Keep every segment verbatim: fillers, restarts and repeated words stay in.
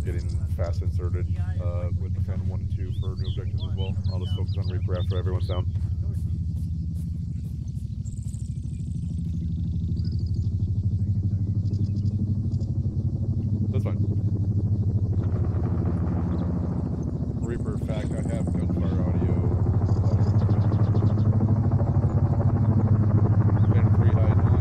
getting fast inserted uh, with the Phantom one and two for new objectives as well. I'll just focus on Reaper after everyone's down. That's fine. Reaper, fact, I have gunfire audio. Phantom three highs on.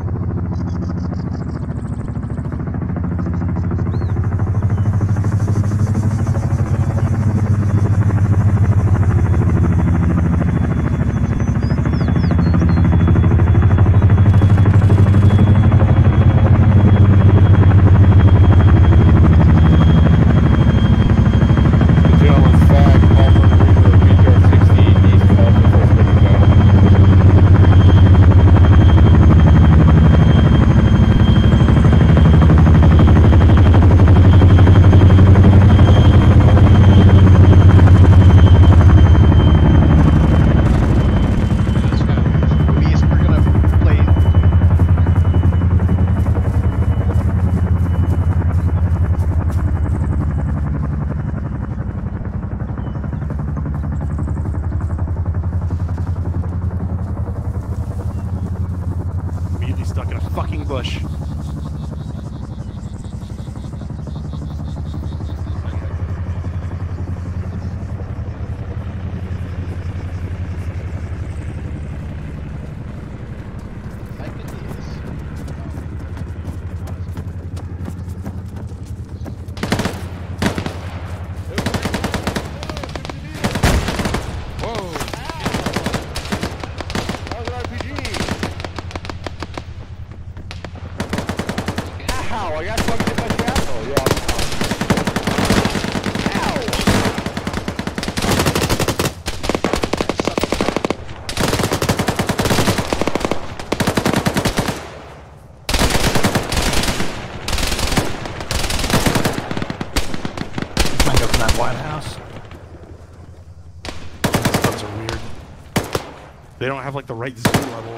Stuck in a fucking bush. Ow, I got fucking hit by shrapnel. You're awesome. Ow! Might go from that White House. These guns are weird. They don't have like the right zoom level.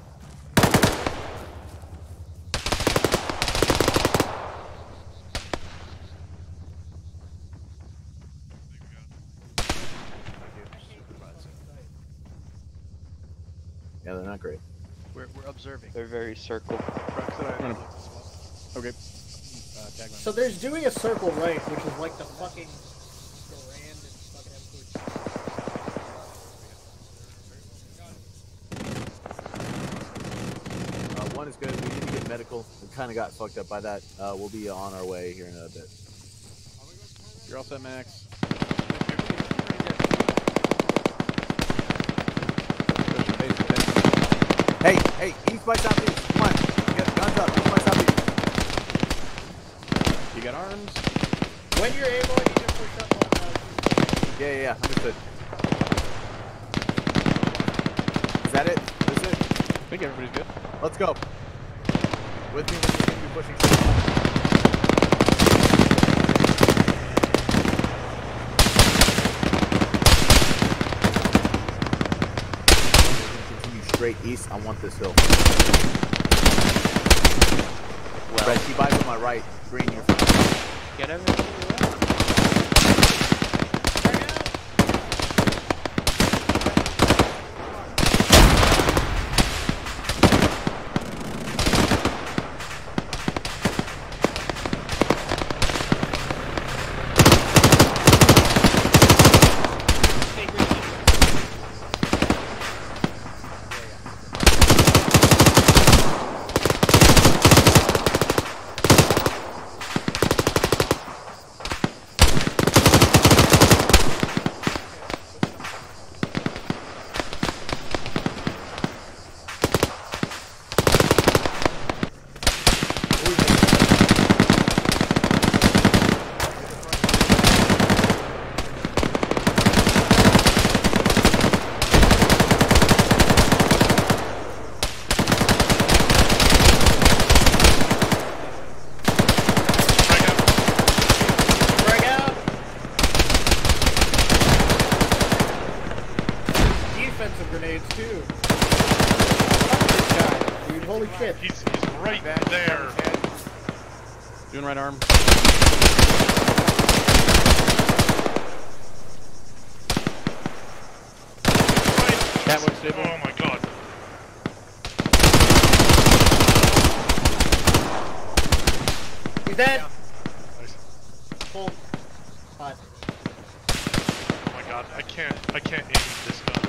Yeah, they're not great. We're, we're observing. They're very circle. Okay. Uh, tag So there's doing a circle right, which is like the fucking Grand and fucking Uh, one is good. We need to get medical. We kind of got fucked up by that. Uh, we'll be on our way here in a bit. You're all set, Max. Hey, hey, east by southeast. Come on. Get guns up. East by southeast. You got arms? When you're able, you can push up on the... Yeah, yeah, yeah. Understood. Is that it? That's it? I think everybody's good. Let's go. With me, with me, we're pushing straight. Straight east. I want this hill. Well, red T buys on my right. Green, you're fine. Get everything you want. Grenades too. This guy, dude, holy shit. He's, he's right there. Doing right arm. Cat one stable. Oh my god. He's dead. Nice. Full. Hot. Oh my god, I can't, I can't aim this gun.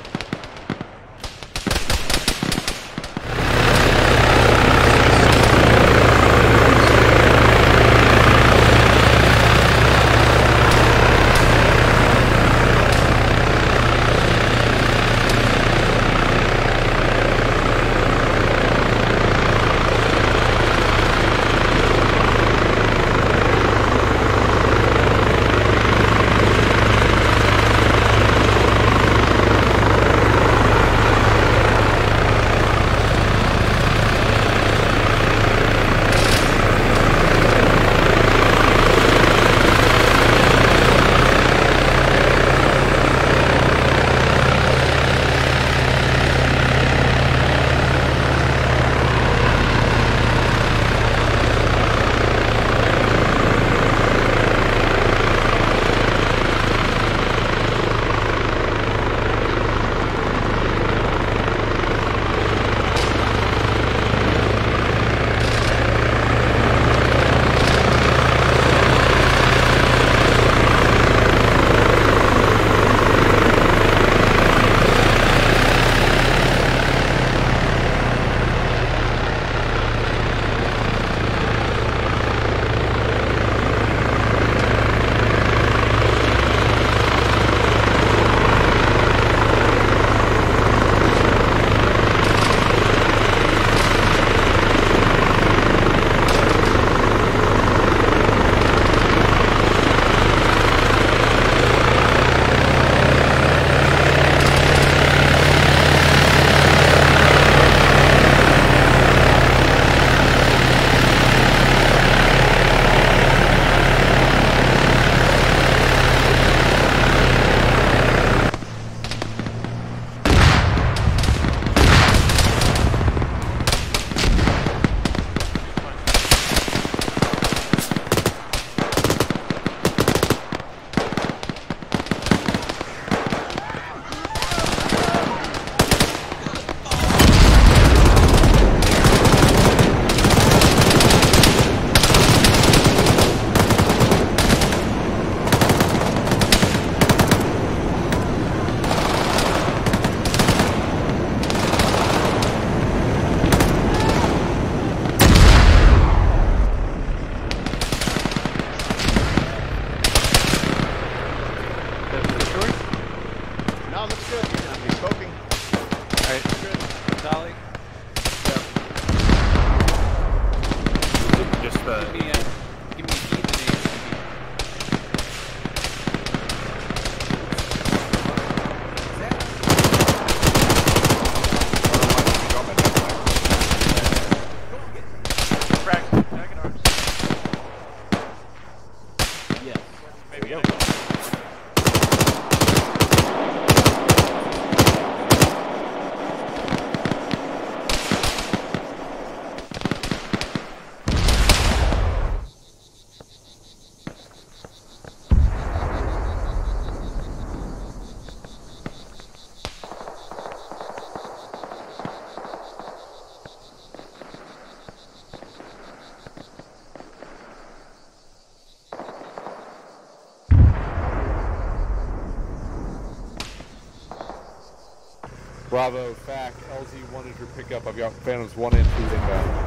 Bravo, F A C, L Z one is your pickup. I've got Phantoms one and two inbound.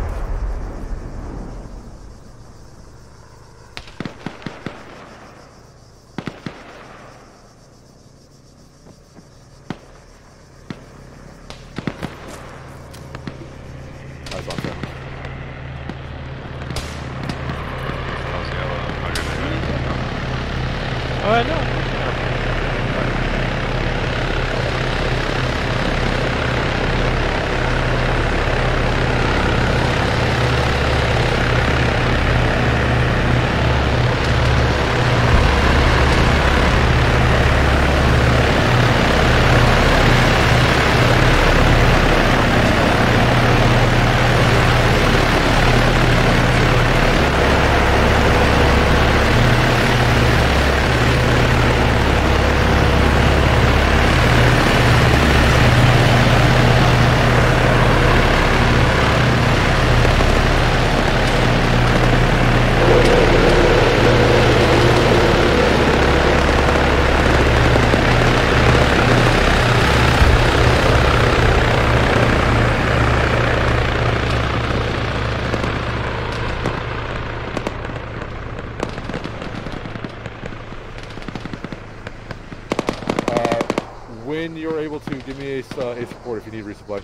Eyes on Phantoms. Oh, I know. when you're able to, give me a, uh, a support if you need resupply.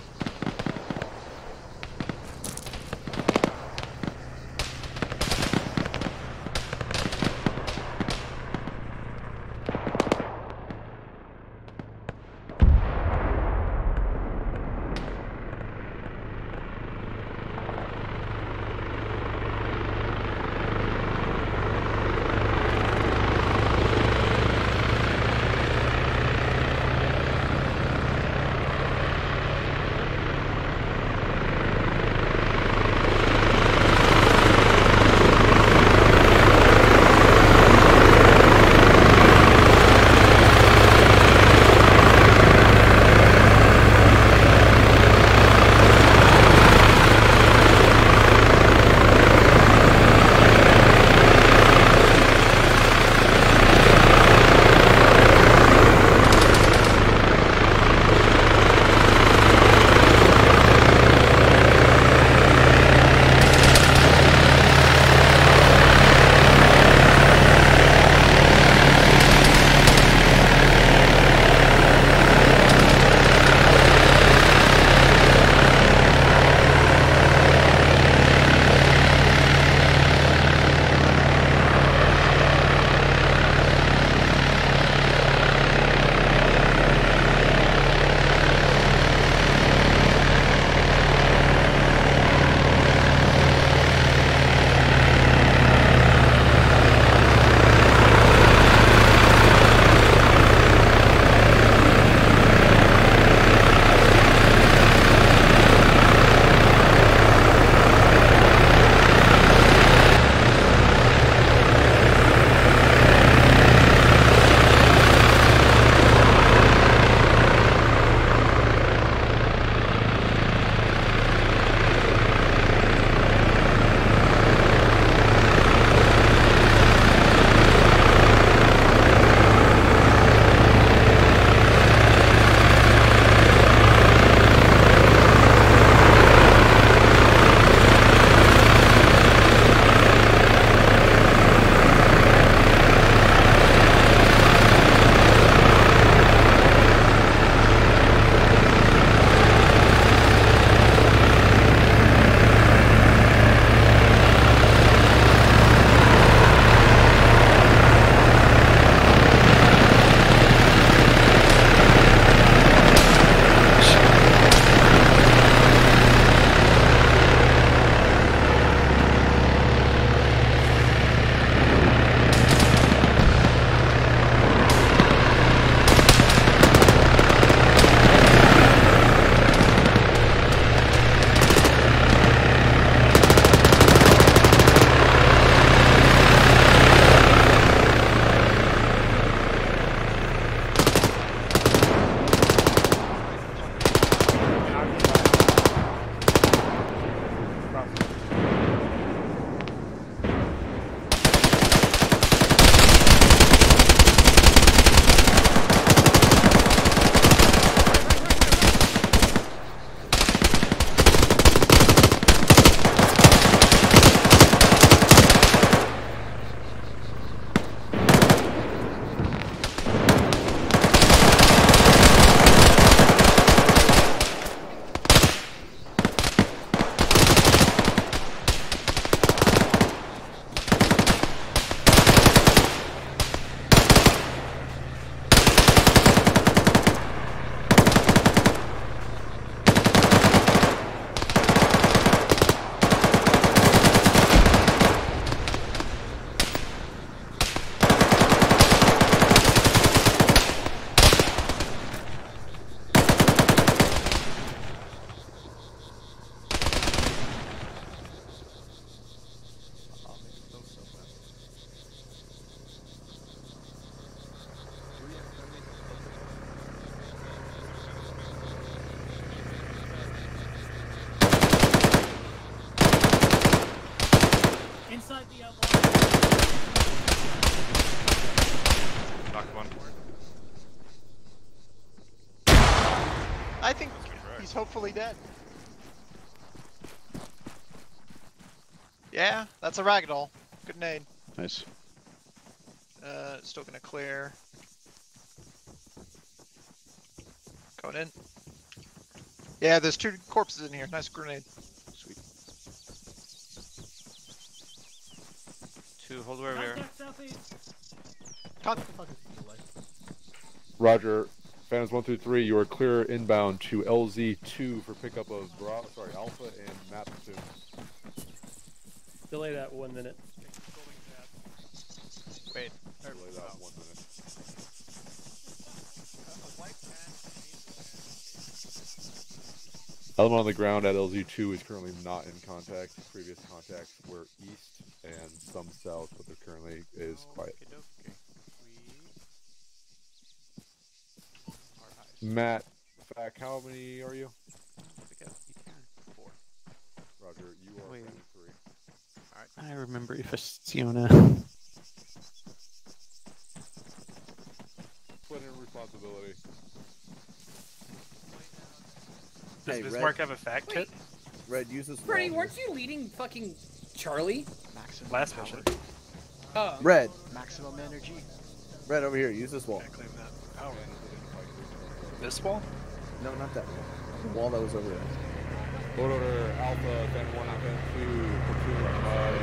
Inside the outline. Knocked one. I think he's hopefully dead. Yeah, that's a ragdoll. Good nade. Nice. Uh, still gonna clear. Going in. Yeah, there's two corpses in here. Nice grenade. Sweet. Two, hold where we are. Con- Roger. Phantoms one through three, you are clear inbound to L Z two for pickup of Bra sorry, Alpha and Map two. Delay that one minute. Wait. Delay that one minute. Element on the ground at L Z two is currently not in contact. Previous contacts were east and some south, but there currently is quiet. Matt, Fack, how many are you? Four. Roger, you are Wait. three. I remember Fiona. Split in responsibility. Does Hey, Bismarck Red. have a fact Wait. kit? Red, use this. Freddy, wall. weren't you leading fucking Charlie? Maximum Last power. mission. Oh. Red, Maximum energy. Red, over here. Use this wall. Can't claim that. Power. This wall? No, not that wall. The wall that was over there. Load order Alpha, Fan one and Fan two, platoon, uh,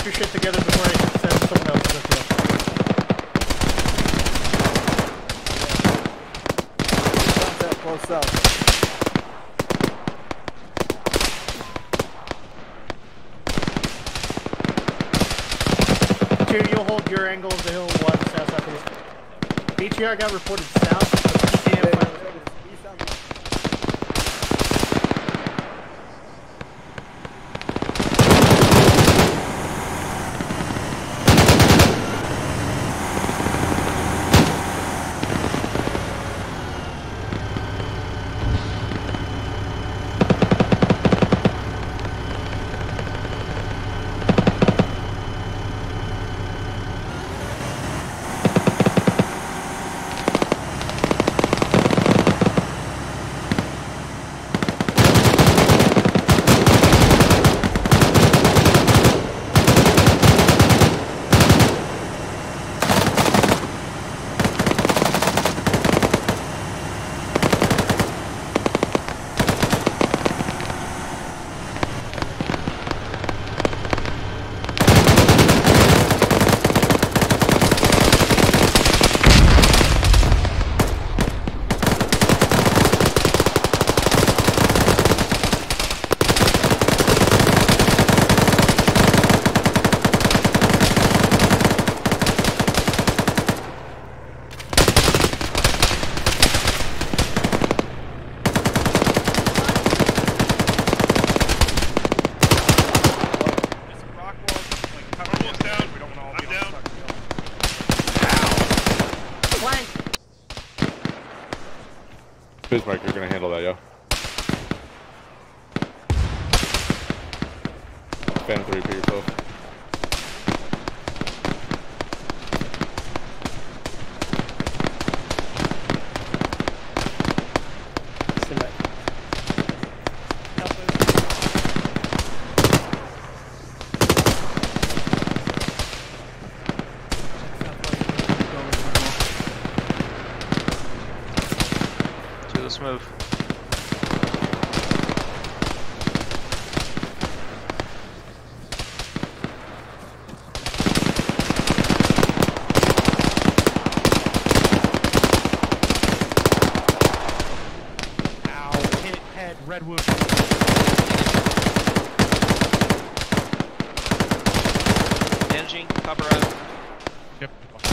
your shit together before I send someone else to the field. Contact close south. Two, you'll hold your angle of the hill, one south southeast. B T R got reported south, so P K M fire. Bismarck, you're gonna handle that, yo. Phantom three, repeat yourself. Let's move. Ow, hit, head, red wound. Managing, cover up. Yep.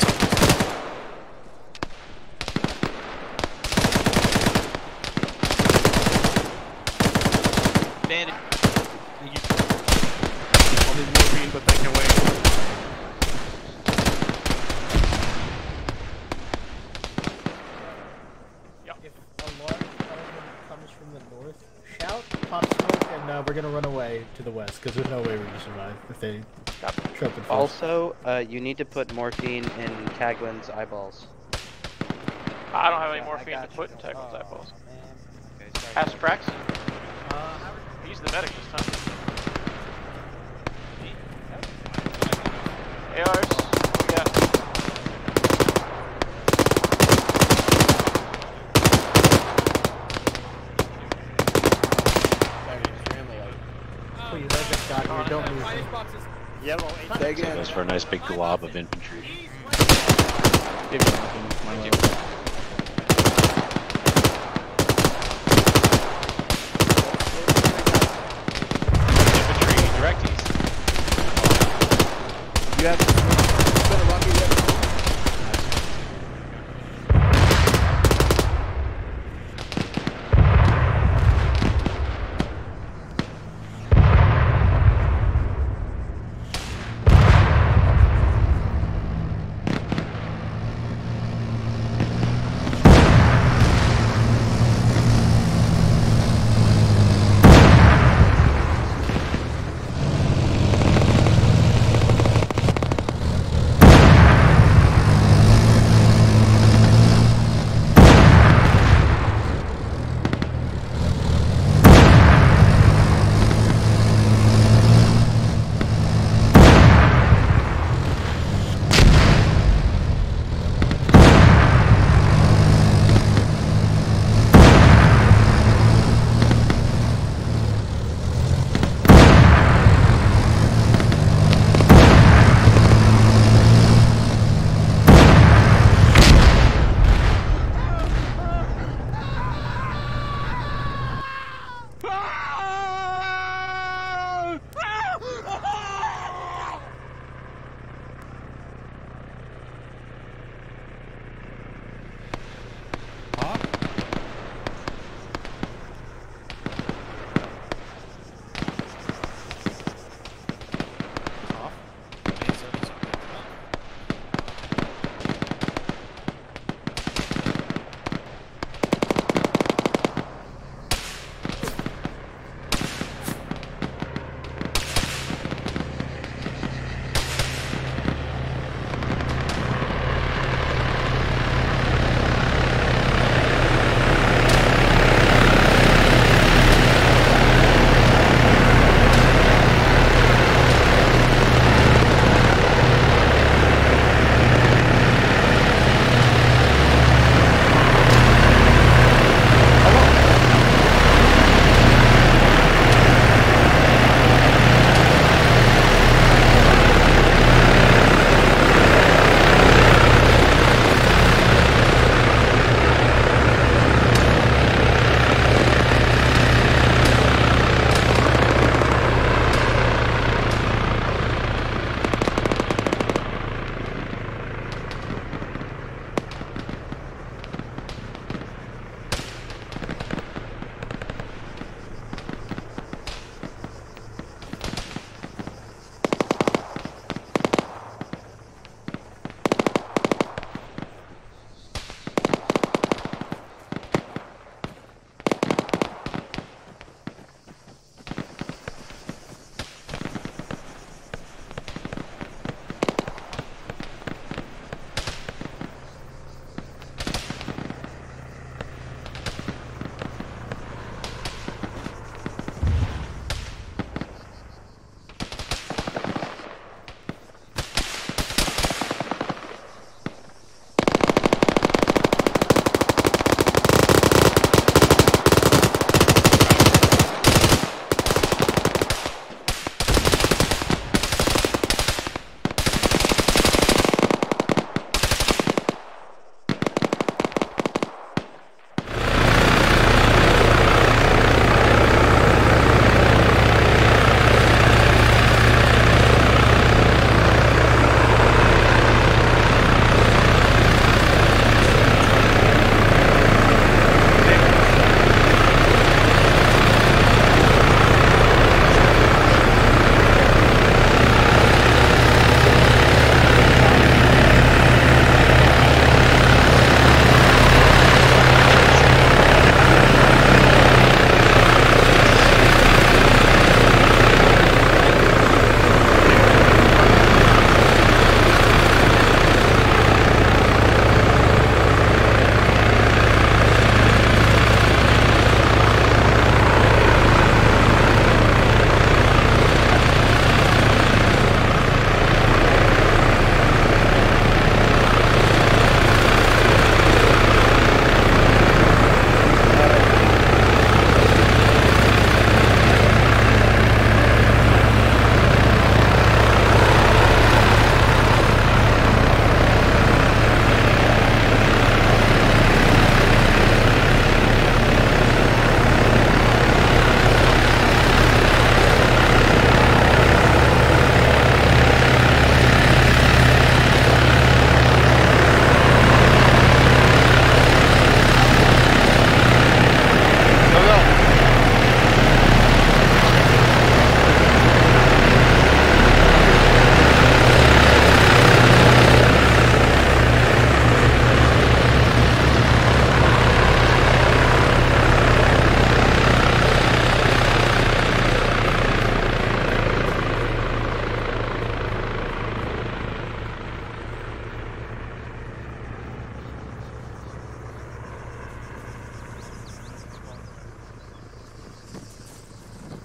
Bandit. I'll need morphine, but they can wait. If a large element comes from the north, shout, pop smoke, and uh, we're gonna run away to the west, because there's no way we're gonna survive if they show up in force. Also, uh, you need to put morphine in Taglin's eyeballs. I don't have any morphine to put in Taglin's eyeballs. Ask Prax. Uh, He's the medic this time. A Rs, what we got? please, I just got here, don't lose me. Yellow. Say again. Goes for a nice big glob of infantry. Infantry, direct east. You have been a rocket yet?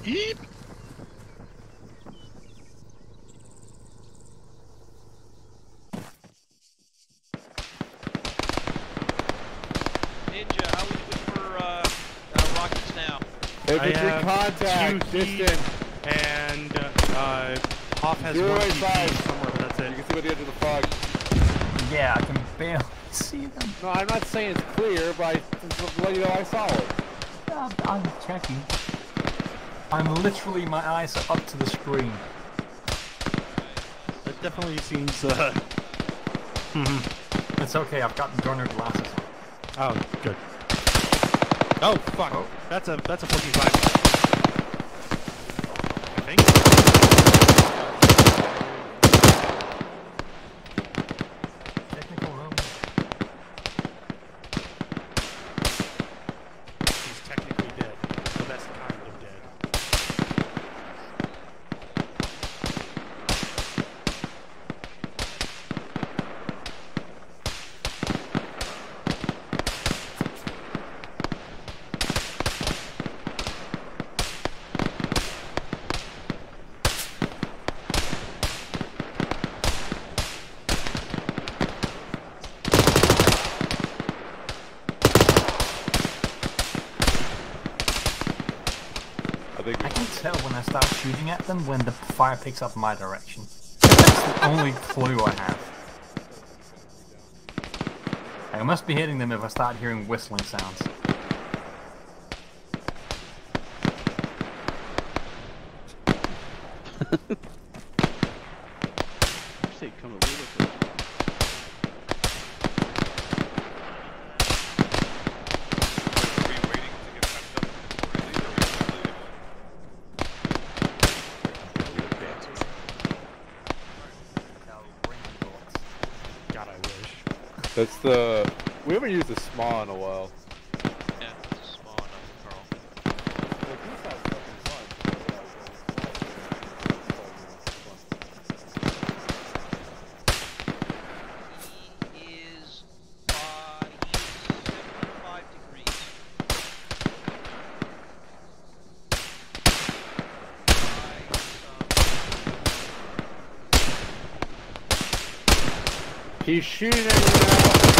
Eep. Ninja, how we doing for uh, uh, rockets now? Infantry have contact, two heat, distant. And uh, Hoff has Zero one eight heat five. somewhere, but that's You it. can see by the edge of the fog. Yeah, I can barely see them. No, I'm not saying it's clear, but I just let you know I saw it. I'm, I'm checking. I'm literally, my eyes are up to the screen. That definitely seems. Uh... It's okay, I've got Gunner glasses on. Oh, good. Oh fuck! Oh. That's a that's a fourteen five. I think. Technical room. He's technically dead, so that's kind of dead. I can tell when I start shooting at them when the fire picks up my direction. That's the only clue I have. I must be hitting them if I start hearing whistling sounds. Say, come over with it. God, I wish. That's the. We haven't used the S M A in a while. Yeah, it's small enough, Carl. He is uh, he is seventy-five degrees. He's shooting at you now.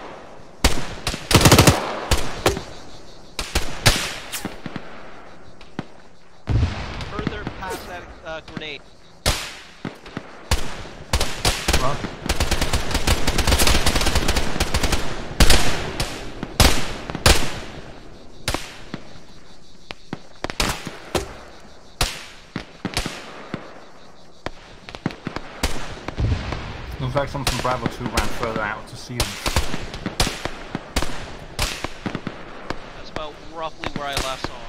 Further past that uh, grenade. Well, looks like someone from Bravo two ran further out to see them. That's about roughly where I last saw him.